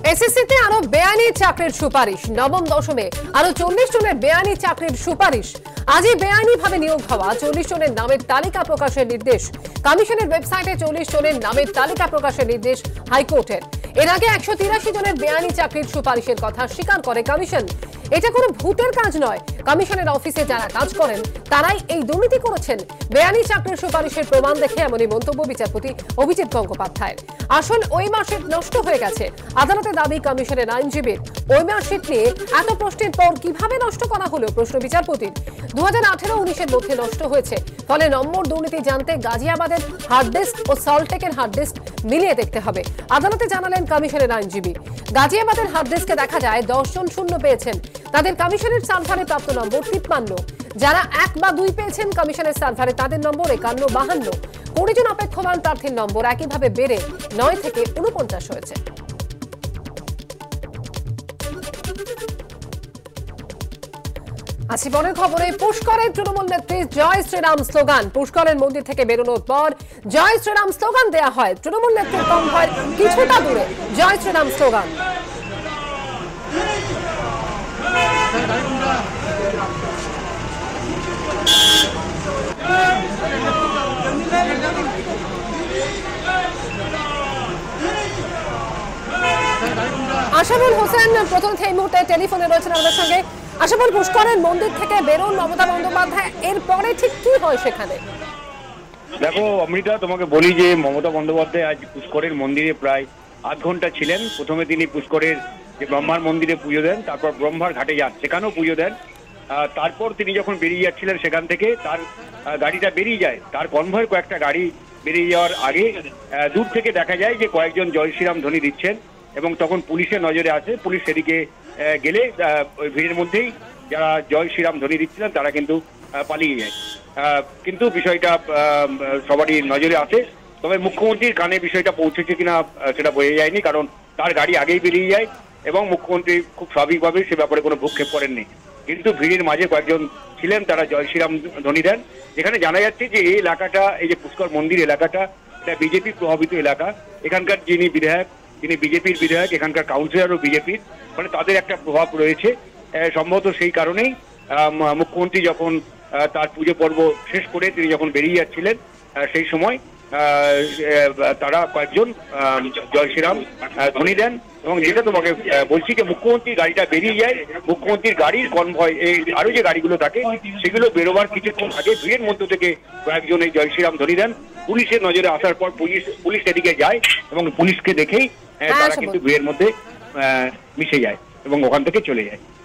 এসএসসিতে আরো বেআইনি চাকরির সুপারিশ। নবম দশমে আরো 40 জনের বেআইনি চাকরির সুপারিশ। আজই বেআইনিভাবে নিয়োগ হওয়া 40 জনের নামের তালিকা প্রকাশের নির্দেশ। কমিশনের ওয়েবসাইটে 40 জনের নামের তালিকা প্রকাশের নির্দেশ হাইকোর্টের। এর আগে 183 জনের বেআইনি চাকরির সুপারিশের কথা স্বীকার করে কমিশন। এটা কোনো ভূতের কাজ নয়। কমিশনের অফিসে যারা কাজ করেন তারাই এই দুর্নীতি করেছেন। বেআইনি চাকরির সুপারিশের প্রমাণ দেখে এমনই মন্তব্য বিচারপতি অভিজিৎ গঙ্গোপাধ্যায়ের। আসল ওই মার্কশিট নষ্ট হয়ে গেছে। আদালতে দাবি কমিশনের আইনজীবীর। ওই মার্কশিট নিয়ে এত প্রশ্নের পর কিভাবে নষ্ট করা হলো প্রশ্ন বিচারপতির। 2018-19 এর মধ্যে নষ্ট হয়েছে। ফলে নম্বর দুর্নীতি জানতে গাজিয়াবাদের হার্ড ডিস্ক ও সল্টটেকের হার্ড ডিস্ক মিলিয়ে দেখতে হবে। আদালতে জানালেন কমিশনের আইনজীবী। গাজিয়াবাদের হার্ড ডিস্কে দেখা যায় 10 জন শূন্য পেয়েছেন। তাদের কমিশনের সার্ভারে প্রাপ্ত নম্বর 53। যারা 1 বা 2 পেয়েছেন কমিশনের সার্ভারে তাদের নম্বর 51-52। 20 জন অপেক্ষমান প্রার্থীর নম্বর একইভাবে বেড়ে 9 থেকে 49 হয়েছে। আসি পরের খবরে। পুষ্করের তৃণমূল নেত্রী জয় শ্রীরাম স্লোগান। পুষ্করের মন্দির থেকে বেরোনোর পর জয় শ্রীরাম স্লোগান দেয়া হয়। তৃণমূল নেত্রীর কনভয়ের কিছুটা দূরে জয় শ্রীরাম স্লোগান। আশাবুল হোসেন প্রথম এই মুহূর্তে টেলিফোনে রয়েছেন আমাদের সঙ্গে। আশাবুল, পুষ্করের মন্দির থেকে বেরোন মমতা বন্দ্যোপাধ্যায়, এরপরে ঠিক কি হয় সেখানে? দেখো অমৃতা, তোমাকে বলি যে মমতা বন্দ্যোপাধ্যায় আজ পুষ্করের মন্দিরে প্রায় 8 ঘন্টা ছিলেন। প্রথমে তিনি পুষ্করের যে ব্রহ্মার মন্দিরে পুজো দেন, তারপর ব্রহ্মার ঘাটে যান, সেখানেও পুজো দেন। তারপর তিনি যখন বেরিয়ে যাচ্ছিলেন সেখান থেকে তার গাড়িটা বেরিয়ে যায়। তার কনভয় কয়েকটা গাড়ি বেরিয়ে যাওয়ার আগে দূর থেকে দেখা যায় যে কয়েকজন জয় শ্রীরাম ধ্বনি দিচ্ছেন এবং তখন পুলিশের নজরে আসে। পুলিশ সেদিকে গেলে ওই ভিড়ের মধ্যেই যারা জয় শ্রীরাম ধ্বনি দিচ্ছিলেন তারা কিন্তু পালিয়ে যায়। কিন্তু বিষয়টা সবারই নজরে আসে। তবে মুখ্যমন্ত্রীর কানে বিষয়টা পৌঁছেছে কিনা সেটা বোঝা যায়নি, কারণ তার গাড়ি আগেই বেরিয়ে যায় এবং মুখ্যমন্ত্রী খুব স্বাভাবিকভাবে সে ব্যাপারে কোনো ভ্রুক্ষেপ করেননি। কিন্তু ভিড়ের মাঝে কয়েকজন ছিলেন, তারা জয় শ্রীরাম ধ্বনি দেন। যেখানে জানা যাচ্ছে যে এই এলাকাটা, এই যে পুষ্কর মন্দির এলাকাটা, এটা বিজেপি প্রভাবিত এলাকা। এখানকার যিনি বিধায়ক তিনি বিজেপির বিধায়ক, এখানকার কাউন্সিলরও বিজেপির, মানে তাদের একটা প্রভাব রয়েছে। সম্ভবত সেই কারণেই মুখ্যমন্ত্রী যখন তার পুজো পর্ব শেষ করে তিনি যখন বেরিয়ে যাচ্ছিলেন সেই সময় তারা কয়েকজন জয় শ্রীরাম ধ্বনি দেন। এবং যেটা তোমাকে বলছি যে মুখ্যমন্ত্রীর গাড়িটা বেরিয়ে যায়, মুখ্যমন্ত্রীর গাড়ির কনভয় এই আরো যে গাড়িগুলো থাকে সেগুলো বেরোবার কিছুক্ষণ আগে ভিড়ের মধ্য থেকে কয়েকজন এই জয় শ্রীরাম ধ্বনি দেন। পুলিশের নজরে আসার পর পুলিশ এদিকে যায় এবং পুলিশকে দেখেই তারা কিন্তু ভিড়ের মধ্যে মিশে যায় এবং ওখান থেকে চলে যায়।